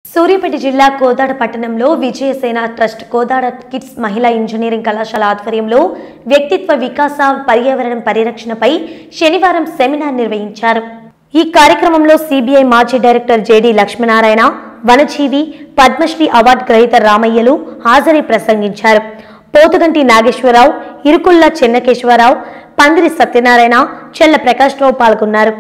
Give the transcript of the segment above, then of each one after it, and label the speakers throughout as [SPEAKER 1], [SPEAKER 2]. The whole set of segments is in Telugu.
[SPEAKER 1] సూర్యాపేట జిల్లా కోదాడ పట్టణంలో విజయసేన ట్రస్ట్ కోదాడ కిడ్స్ మహిళా ఇంజనీరింగ్ కళాశాల ఆధ్వర్యంలో వ్యక్తిత్వ వికాస పర్యావరణ పరిరక్షణపై శనివారం సెమినార్ నిర్వహించారు. ఈ కార్యక్రమంలో సిబిఐ మాజీ director JD Lakshminarayana, Vanajeevi, Padmashri award గ్రహీత రామయ్యలు హాజరై ప్రసంగించారు. పోతుగంటి నాగేశ్వరరావు, ఇరుకుల్ల చెన్నకేశ్వరరావు, పందిరి సత్యనారాయణ, చెల్ల ప్రకాష్ రావు పాల్గొన్నారు.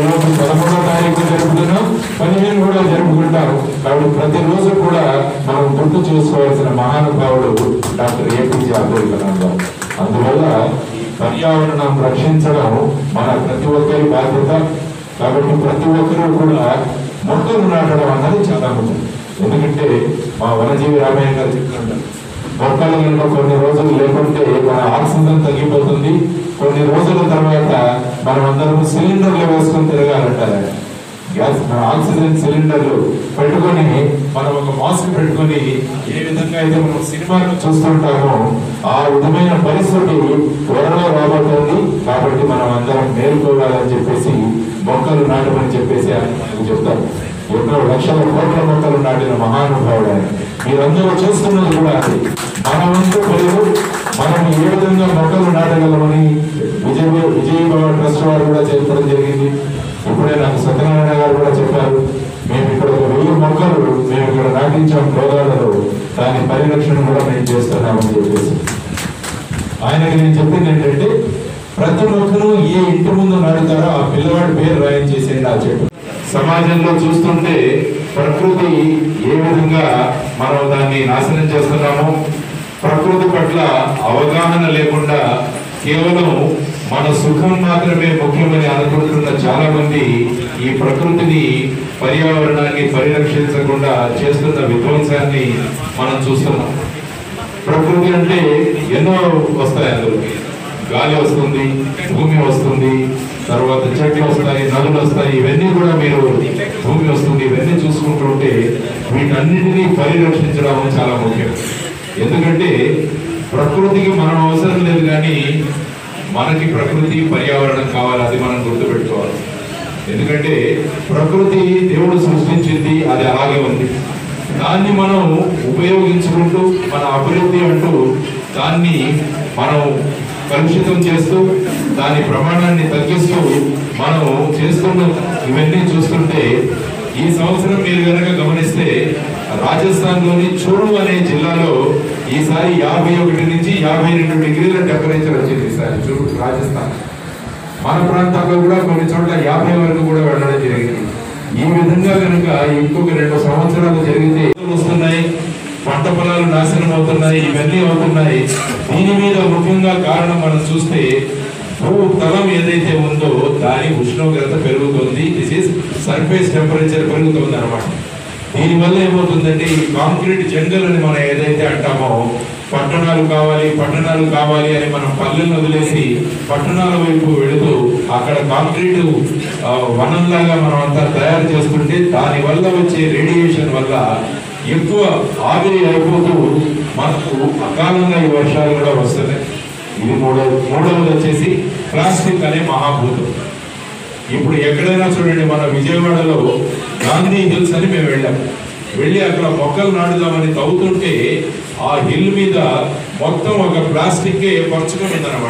[SPEAKER 2] ప్రతిరోజు కూడా మనం గుర్తు చేసుకోవాల్సిన మహానుభావుడు డాక్టర్ ఏపీజే అబ్దుల్ కలాం గారు. అందువల్ల పర్యావరణం రక్షించడం మన ప్రతి ఒక్కరి బాధ్యత. కాబట్టి ప్రతి ఒక్కరూ కూడా మొక్కలు నాటడం అన్నది చాలా ముఖ్యం. ఎందుకంటే మా వనజీవి రామయ్య గారు చెప్తుంటారు, మొక్కలు కనుక కొన్ని రోజులు లేకుంటే మన ఆక్సిజన్ తగ్గిపోతుంది. కొన్ని రోజుల తర్వాత మనం అందరం సిలిండర్లు వేసుకొని తిరగాలంటారు. గ్యాస్ ఆక్సిజన్ సిలిండర్లు పెట్టుకొని మనం ఒక మాస్క్ పెట్టుకొని ఏ విధంగా అయితే మనం సినిమాను చూస్తుంటామో ఆ విధమైన పరిస్థితి త్వరలో రాబోతోంది. కాబట్టి మనం అందరం మేలుకోవాలని చెప్పేసి మొక్కలు నాటమని చెప్పేసి ఆయన చెప్తారు. ఎన్నో లక్షల కోట్ల మొక్కలు నాటిన మహానుభావుడు ఆయన. మీరందరూ చూస్తున్నది కూడా అది. మన వంతు మరియు మనం ఏ విధంగా మొక్కలు నాటగలమని విజయభవ ట్రస్ట్ వారు కూడా చెప్పడం జరిగింది. ఇప్పుడే నాకు సత్యనారాయణ గారు కూడా చెప్పారు, మేము ఇక్కడ 1000 మొక్కలు మేము ఇక్కడ నాటించాం కోదాడలో, దాని పరిరక్షణ కూడా మేము చేస్తున్నామని చెప్పేసి ఆయనకి నేను చెప్పింది ఏంటంటే, ప్రతి మొక్కను ఏ ఇంటి ముందు నాటుతారో ఆ పిల్లవాడి పేరు రాయించేసేయండి ఆ చెట్టు. సమాజంలో చూస్తుంటే ప్రకృతి ఏ విధంగా మనం దాన్ని నాశనం చేస్తున్నామో, ప్రకృతి పట్ల అవగాహన లేకుండా కేవలం మన సుఖం మాత్రమే ముఖ్యమని అనుకుంటున్న చాలా మంది ఈ ప్రకృతిని, పర్యావరణాన్ని పరిరక్షించకుండా చేస్తున్న విధ్వంసాన్ని మనం చూస్తున్నాం. ప్రకృతి అంటే ఎన్నో వస్తాయి, అందులో గాలి వస్తుంది, భూమి వస్తుంది, తర్వాత చెట్లు వస్తాయి, నదులు వస్తాయి. ఇవన్నీ కూడా మీరు భూమి వస్తుంది, ఇవన్నీ చూసుకుంటుంటే వీటన్నిటినీ పరిరక్షించడం చాలా ముఖ్యం. ఎందుకంటే ప్రకృతికి మనం అవసరం లేదు, కానీ మనకి ప్రకృతి పర్యావరణం కావాలి. అది మనం గుర్తుపెట్టుకోవాలి. ఎందుకంటే ప్రకృతి దేవుడు సృష్టించింది, అది అలాగే ఉంది. దాన్ని మనం ఉపయోగించుకుంటూ మన అభివృద్ధి అంటూ దాన్ని మనం కలుషితం చేస్తూ దాని ప్రమాణాన్ని తగ్గిస్తూ మనం చేస్తున్న ఇవన్నీ చూస్తుంటే, ఈ సంవత్సరం మీరు కనుక గమనిస్తే రాజస్థాన్ లోని చూడు అనే జిల్లాలో ఈసారి 51 నుంచి 52 డిగ్రీల టెంపరేచర్ వచ్చింది. ఈసారి చూడు రాజస్థాన్. మన ప్రాంతాల్లో కూడా కొన్ని చోట్ల 50 వరకు కూడా వెళ్ళడం జరిగింది. ఈ విధంగా కనుక ఇంకొక 2 సంవత్సరాలు జరిగితే వస్తున్నాయి, పంట పొలాలు నాశనం అవుతున్నాయి, ఇవన్నీ అవుతున్నాయి. దీని మీద ముఖ్యంగా కారణం మనం చూస్తే భూతలం ఏదైతే ఉందో దాని ఉష్ణోగ్రత పెరుగుతుంది. దిస్ ఈస్ సర్ఫేస్ టెంపరేచర్ పెరుగుతుంది అనమాట. దీనివల్ల ఏమవుతుందంటే ఈ కాంక్రీట్ జంగల్ అని మనం ఏదైతే అంటామో, పట్టణాలు కావాలి అని మనం పల్లెలను వదిలేసి పట్టణాల వైపు వెళుతూ అక్కడ కాంక్రీట్ వనంలాగా మనం అంతా తయారు చేసుకుంటే దాని వల్ల వచ్చే రేడియేషన్ వల్ల ఎక్కువ ఆవిరి అయిపోతూ మనకు అకాలంగా ఈ వర్షాలు కూడా వస్తున్నాయి. ఇది మూడవది వచ్చేసి ప్లాస్టిక్ అనే మహాభూతం. ఇప్పుడు ఎక్కడైనా చూడండి, మన విజయవాడలో గాంధీ హిల్స్ అని మేము వెళ్ళి అక్కడ మొక్కలు నాటుదామని తవ్వుతుంటే ఆ హిల్ మీద మొత్తం ఒక ప్లాస్టిక్కే పరుచుకుందన్నమాట.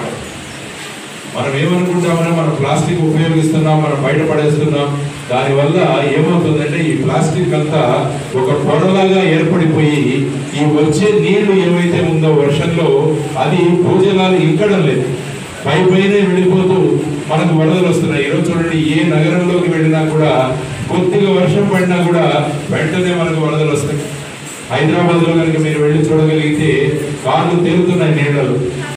[SPEAKER 2] మనం ఏమనుకుంటామని మనం ప్లాస్టిక్ ఉపయోగిస్తున్నాం, మనం బయటపడేస్తున్నాం. దానివల్ల ఏమవుతుందంటే ఈ ప్లాస్టిక్ అంతా ఒక పొరలాగా ఏర్పడిపోయి ఈ వచ్చే నీళ్లు ఏవైతే ఉందో వర్షంలో అది భూజలాలు ఇంకడం లేదు, పైనే వెళ్ళిపోతూ మనకు వరదలు వస్తున్నాయి. ఈరోజు చూడండి, ఏ నగరంలోకి వెళ్ళినా కూడా కొద్దిగా వర్షం పడినా కూడా వెంటనే మనకు వరదలు వస్తాయి. హైదరాబాద్ లో కనుక మీరు వెళ్ళి చూడగలిగితే కార్లు తేలుతున్నాయి నీళ్లలో.